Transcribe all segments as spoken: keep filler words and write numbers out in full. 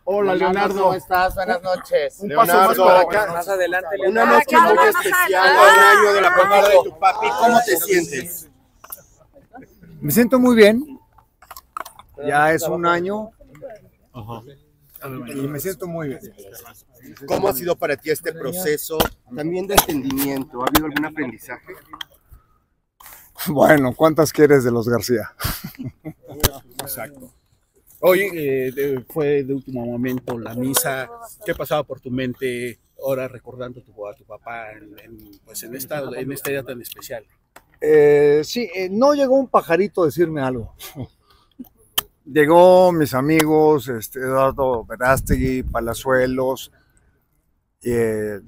Hola, Leonardo. ¿Cómo estás? Buenas noches. Un Leonardo, paso más para acá. más adelante. Una noche muy especial, un año de la partida de tu papi. ¿Cómo te sientes? Me siento muy bien. Ya es un año. Ajá. Y me siento muy bien. ¿Cómo ha sido para ti este proceso también de entendimiento? ¿Ha habido algún aprendizaje? Bueno, ¿cuántas quieres de los García? Exacto. Hoy eh, de, fue de último momento la misa. ¿Qué pasaba por tu mente ahora recordando tu, a tu papá en, en, pues en, esta, en esta día tan especial? Eh, sí, eh, no llegó un pajarito a decirme algo. Llegó mis amigos, este, Eduardo Verástegui, Palazuelos, eh,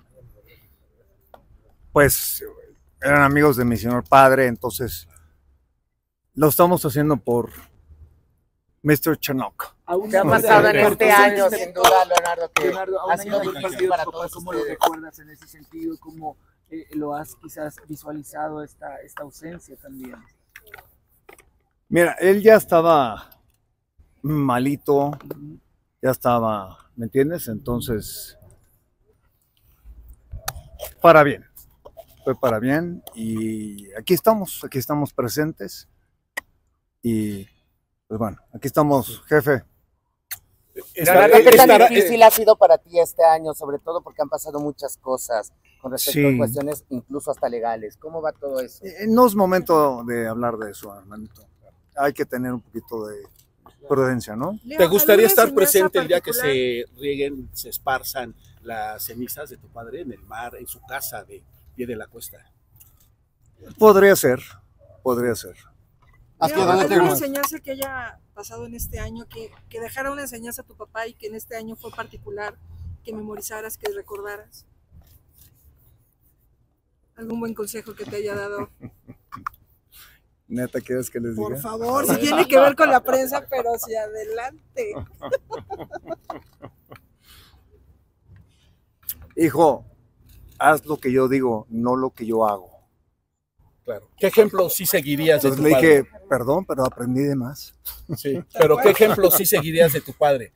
pues eran amigos de mi señor padre, entonces lo estamos haciendo por mister Chanok. ¿Qué ha pasado en este año, sin duda, Leonardo, que Leonardo, ha sido difícil para todos ¿cómo lo ustedes? recuerdas en ese sentido? ¿Cómo eh, lo has quizás visualizado esta, esta ausencia también? Mira, él ya estaba malito, ya estaba, ¿me entiendes? Entonces, para bien, fue para bien y aquí estamos, aquí estamos presentes y pues bueno, aquí estamos, jefe. Leonardo, ¿qué tan difícil ha sido para ti este año? Sobre todo porque han pasado muchas cosas con respecto Sí. a cuestiones incluso hasta legales. ¿Cómo va todo eso? Eh, No es momento de hablar de eso, hermanito. Hay que tener un poquito de prudencia, ¿no? ¿Te gustaría estar presente el día que se rieguen, se esparzan las cenizas de tu padre en el mar, en su casa de Pie de la Cuesta? Podría ser, podría ser. ¿Alguna enseñanza que haya pasado en este año, que, que dejara una enseñanza a tu papá y que en este año fue particular, que memorizaras, que recordaras? ¿Algún buen consejo que te haya dado? ¿Neta quieres que les diga? Por favor, si tiene que ver con la prensa, pero si adelante. Hijo, haz lo que yo digo, no lo que yo hago. Claro. ¿Qué ejemplo sí seguirías de tu Entonces le padre? dije, perdón, pero aprendí de más. Sí, pero ¿qué ejemplo sí seguirías de tu padre?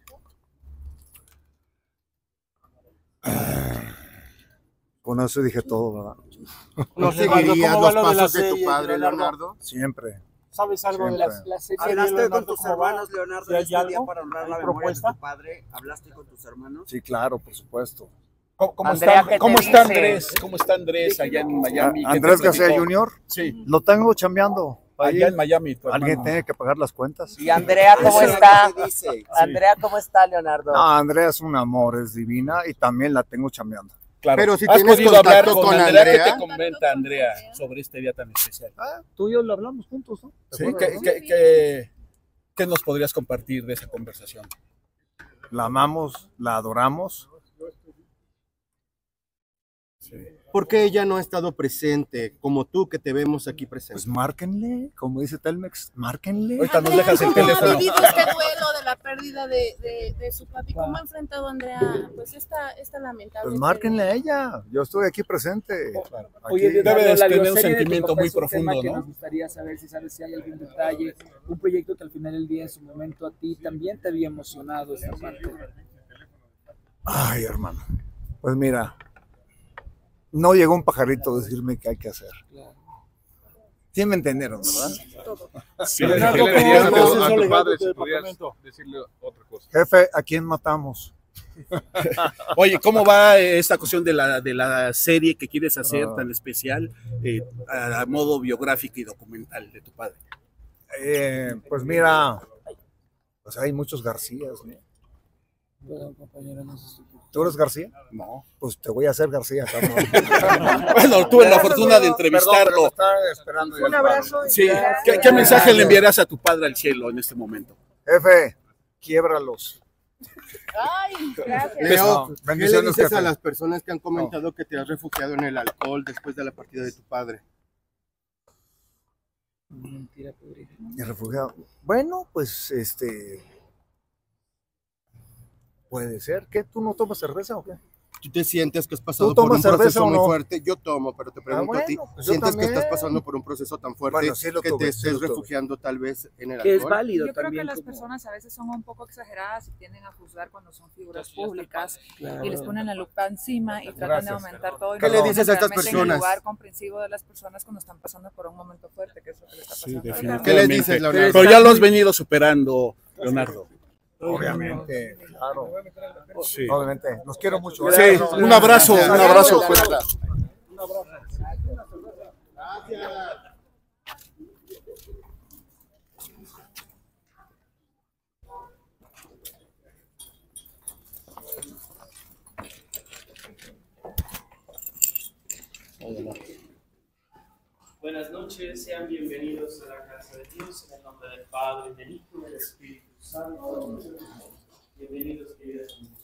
Con eso dije todo, ¿verdad? ¿No seguirías los pasos de tu padre, Leonardo? Siempre. ¿Sabes algo Siempre. de la, la serie? ¿Hablaste Leonardo, con tus cómo va? hermanos, Leonardo, ¿Si en hay este día algo? para honrar la ¿Hay memoria de propuesta? tu padre? ¿Hablaste con tus hermanos? Sí, claro, por supuesto. ¿Cómo, cómo Andrea, está, ¿qué te cómo está dice? Andrés? ¿Cómo está Andrés allá en Miami? ¿Qué te Andrés García platicó? junior, Sí, lo tengo chambeando. Ahí allá en Miami. tu alguien hermano. tiene que pagar las cuentas. ¿Y Andrea cómo Eso es lo está? que dice. Andrea, ¿cómo está, Leonardo? No, Andrea es un amor, es divina y también la tengo chambeando. Claro. Pero si ¿Has tienes podido hablar contacto con, con Andrea? Andrea? ¿Qué te comenta Andrea sobre este día tan especial? Ah, tú y yo lo hablamos juntos, ¿no? ¿Te Sí, acuerdas, ¿qué, no? qué, qué, qué nos podrías compartir de esa conversación? La amamos, la adoramos. ¿Por qué ella no ha estado presente como tú que te vemos aquí presente? Pues márquenle, como dice Telmex, márquenle. Ahorita nos dejas el ¿Cómo teléfono. ha vivido este duelo de la pérdida de, de, de su papi? ¿Cómo ha enfrentado Andrea pues esta, esta lamentable Pues márquenle a ella, yo estoy aquí presente. Claro. Aquí. Oye, Debe Leonardo, de la tener un bioserie de tu sentimiento papá muy es un tema profundo, que ¿no? Nos gustaría saber si sabes si hay algún detalle, un proyecto que al final del día en su momento a ti también te había emocionado esta parte. Ay, hermano, pues mira, no llegó un pajarito a decirme qué hay que hacer. Sí me entendieron, ¿verdad? Sí, Leonardo, ¿qué le ¿cómo dirías a ves tu- eso a tu legal padre de tu si pudieras departamento? decirle otra cosa? Jefe, ¿a quién matamos? Oye, ¿cómo va esta cuestión de la, de la serie que quieres hacer Ah. tan especial eh, a, a modo biográfico y documental de tu padre? Eh, pues mira, pues hay muchos Garcías, ¿no? Perdón, compañero, no sé si- ¿Tú eres García? No. Pues te voy a hacer García, cabrón. Bueno, tuve la fortuna de Perdón, pero entrevistarlo. me estaba esperando ya Un el abrazo. y Sí, gracias. ¿qué, qué mensaje le enviarás a tu padre al cielo en este momento? Jefe, quiébralos. Ay, gracias. Leo, No, ¿qué le bendiciones, dices jefe. a las personas que han comentado que te has refugiado en el alcohol después de la partida de tu padre? Mentira, podría. Y refugiado. Bueno, pues este. Puede ser. ¿Qué? ¿Tú no tomas cerveza o qué? ¿Tú te sientes que has pasado ¿Tú por un tomas cerveza proceso o muy no? fuerte? Yo tomo, pero te pregunto Ah, a ti, bueno, pues yo ¿sientes que también. estás pasando por un proceso tan fuerte Bueno, sí lo que tuve, te sí estés lo tuve. refugiando tal vez en el Que es alcohol? válido Yo creo también. que las como- personas a veces son un poco exageradas y tienden a juzgar cuando son figuras Entonces, ya está públicas Claro. y les ponen la lupa encima y tratan Gracias. de aumentar todo. y ¿Qué no le ponen dices a estas realmente en personas? el lugar comprensivo de las personas cuando están pasando por un momento fuerte, que es lo que les está Sí, pasando. definitivamente. ¿Qué les dices, Leonardo? Pero ya lo has venido superando, Leonardo. Obviamente, claro. Sí. Obviamente. Los quiero mucho. Sí, ¿eh? un abrazo, un abrazo. pues. Buenas noches, sean bienvenidos a la casa de Dios, en el nombre del Padre, del Hijo y del Espíritu Santo. Bienvenidos, queridas amigas.